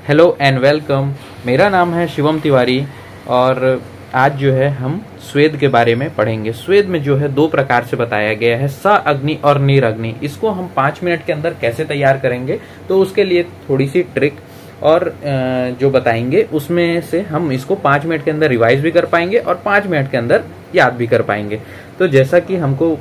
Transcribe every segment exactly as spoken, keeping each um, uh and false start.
Hello and welcome. मेरा नाम है शिवम तिवारी और आज जो है हम स्वेद के बारे में पढ़ेंगे। स्वेद में जो है दो प्रकार से बताया गया है, स अग्नि और नीर अग्नि। इसको हम पाँच मिनट के अंदर कैसे तैयार करेंगे, तो उसके लिए थोड़ी सी ट्रिक और जो बताएंगे उसमें से हम इसको पाँच मिनट के अंदर रिवाइज भी कर पाएंगे और पाँच मिनट के अंदर याद भी कर पाएंगे। तो जैसा कि हमको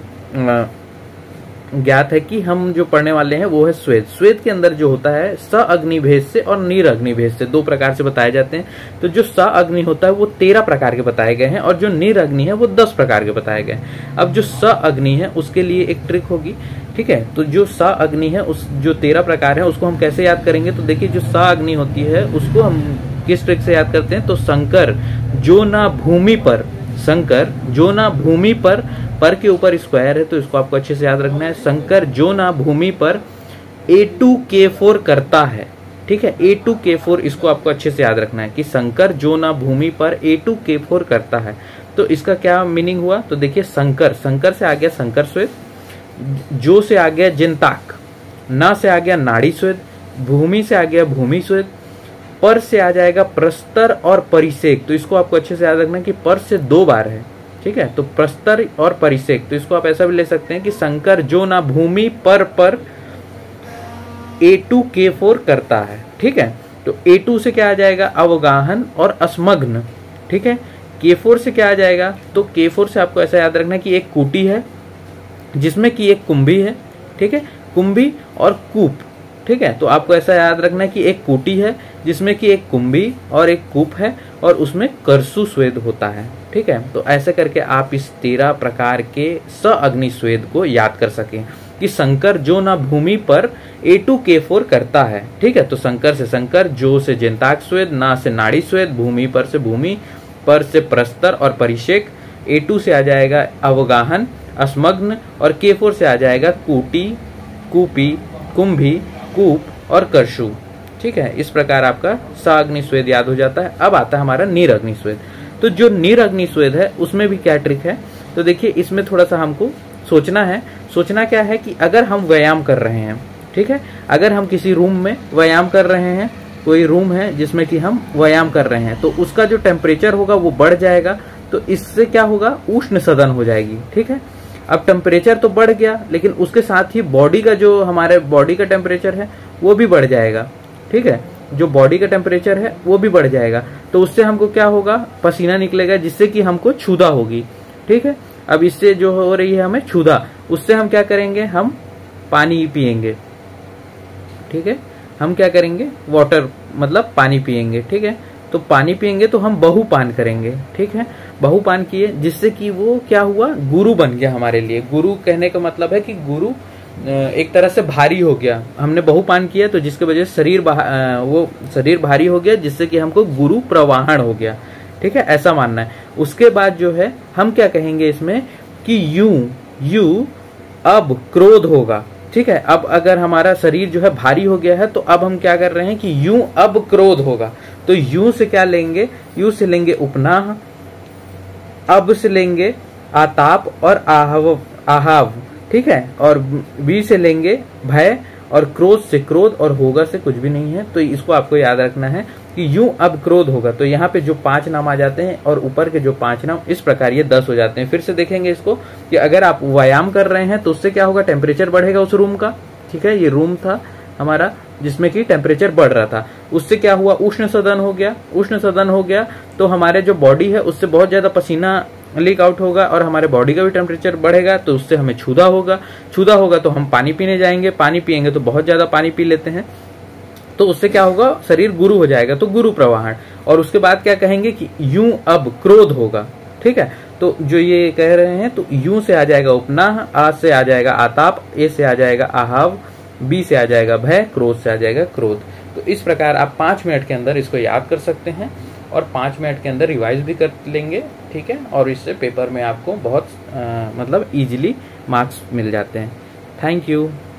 ज्ञात है कि हम जो पढ़ने वाले हैं वो है स्वेद। स्वेद के अंदर जो होता है स अग्नि भेद से और नीर अग्नि भेद से दो प्रकार से बताए जाते हैं। तो जो स अग्नि होता है वो तेरह प्रकार के बताए गए हैं और जो नीर अग्नि है वो दस प्रकार के बताए गए हैं। अब जो स अग्नि है उसके लिए एक ट्रिक होगी, ठीक है। तो जो स अग्नि है उस जो तेरह प्रकार है उसको हम कैसे याद करेंगे, तो देखिए जो स अग्नि होती है उसको हम किस ट्रिक से याद करते हैं, तो शंकर जो ना भूमि पर, शंकर जो ना भूमि पर, पर के ऊपर स्क्वायर है तो इसको आपको अच्छे से याद रखना है। शंकर जो ना भूमि पर ए टू के फोर करता है, ठीक है। ए टू के फोर इसको आपको अच्छे से याद रखना है कि शंकर जो ना भूमि पर ए टू के फोर करता है। तो इसका क्या मीनिंग हुआ, तो देखिए शंकर, शंकर से आ गया शंकर स्वेद, जो से आ गया जिनताक, ना से आ गया नाड़ी स्वेद, भूमि से आ गया भूमि स्वेद, पर से आ जाएगा प्रस्तर और परिसेक। तो इसको आपको अच्छे से याद रखना कि पर से दो बार है, ठीक है। तो प्रस्तर और परिसेक, तो इसको आप ऐसा भी ले सकते हैं कि शंकर जो ना भूमि पर पर ए टू के फोर करता है, ठीक है। तो ए टू से क्या आ जाएगा, अवगाहन और अस्मग्न, ठीक है। के फोर से क्या आ जाएगा, तो के फोर से आपको ऐसा याद रखना कि एक कूटी है जिसमें कि एक कुंभी है, ठीक है। कुंभी और कूप, ठीक है। तो आपको ऐसा याद रखना है कि एक कूटी है जिसमें कि एक कुंभी और एक कूप है और उसमें करसु स्वेद होता है, ठीक है। तो ऐसे करके आप इस तेरह प्रकार के स अग्नि स्वेद को याद कर सकें कि शंकर जो ना भूमि पर ए टू के फोर करता है, ठीक है। तो शंकर से शंकर, जो से जिनताक स्वेद, ना से नाड़ी स्वेद, भूमि पर से भूमि, पर से प्रस्तर और परिषेक, ए टू से आ जाएगा अवगाहन, अस्मग्न और के फोर से आ जाएगा कूटी, कूपी, कुंभी, कूप और करशु, ठीक है। इस प्रकार आपका स अग्नि स्वेद याद हो जाता है। अब आता है हमारा नीर अग्नि स्वेद। तो जो नीर अग्नि स्वेद है उसमें भी क्या ट्रिक है, तो देखिए इसमें थोड़ा सा हमको सोचना है। सोचना क्या है कि अगर हम व्यायाम कर रहे हैं, ठीक है, अगर हम किसी रूम में व्यायाम कर रहे हैं, कोई रूम है जिसमें कि हम व्यायाम कर रहे हैं, तो उसका जो टेम्परेचर होगा वो बढ़ जाएगा। तो इससे क्या होगा, उष्ण सदन हो जाएगी, ठीक है। अब टेम्परेचर तो बढ़ गया लेकिन उसके साथ ही बॉडी का जो हमारे बॉडी का टेम्परेचर है वो भी बढ़ जाएगा, ठीक है। जो बॉडी का टेम्परेचर है वो भी बढ़ जाएगा। तो उससे हमको क्या होगा, पसीना निकलेगा जिससे कि हमको क्षुधा होगी, ठीक है। अब इससे जो हो रही है हमें क्षुधा, उससे हम क्या करेंगे, हम पानी पिएंगे, ठीक है। हम क्या करेंगे, वाटर मतलब पानी पिएंगे, ठीक है। तो पानी पिएंगे तो हम बहुपान करेंगे, ठीक है। बहुपान किए जिससे कि वो क्या हुआ, गुरु बन गया हमारे लिए। गुरु कहने का मतलब है कि गुरु एक तरह से भारी हो गया। हमने बहुपान किया तो जिसके वजह से शरीर वो शरीर भारी हो गया जिससे कि हमको गुरु प्रवाहन हो गया, ठीक है, ऐसा मानना है। उसके बाद जो है हम क्या कहेंगे इसमें कि यू यू अब क्रोध होगा, ठीक है। अब अगर हमारा शरीर जो है भारी हो गया है तो अब हम क्या कर रहे हैं कि यूं अब क्रोध होगा। तो यूं से क्या लेंगे, यू से लेंगे उपनाह, अब से लेंगे आताप और आहव आहाव, ठीक है। और बी से लेंगे भय और क्रोध से क्रोध और होगा से कुछ भी नहीं है। तो इसको आपको याद रखना है कि यूं अब क्रोध होगा। तो यहाँ पे जो पांच नाम आ जाते हैं और ऊपर के जो पांच नाम, इस प्रकार ये दस हो जाते हैं। फिर से देखेंगे इसको कि अगर आप व्यायाम कर रहे हैं तो उससे क्या होगा, टेम्परेचर बढ़ेगा उस रूम का, ठीक है। ये रूम था हमारा जिसमें कि टेम्परेचर बढ़ रहा था, उससे क्या हुआ, उष्ण सदन हो गया। उष्ण सदन हो गया तो हमारे जो बॉडी है उससे बहुत ज्यादा पसीना लीक आउट होगा और हमारे बॉडी का भी टेम्परेचर बढ़ेगा। तो उससे हमें क्षुधा होगा, क्षुधा होगा तो हम पानी पीने जाएंगे, पानी पिएंगे तो बहुत ज्यादा पानी पी लेते हैं, तो उससे क्या होगा, शरीर गुरु हो जाएगा, तो गुरु प्रवाहन। और उसके बाद क्या कहेंगे कि यूं अब क्रोध होगा, ठीक है। तो जो ये कह रहे हैं तो यूं से आ जाएगा उपनाह, आ से आ जाएगा आताप, ए से आ जाएगा आहाव, बी से आ जाएगा भय, क्रोध से आ जाएगा क्रोध। तो इस प्रकार आप पांच मिनट के अंदर इसको याद कर सकते हैं और पाँच मिनट के अंदर रिवाइज भी कर लेंगे, ठीक है। और इससे पेपर में आपको बहुत आ, मतलब इजीली मार्क्स मिल जाते हैं। Thank you.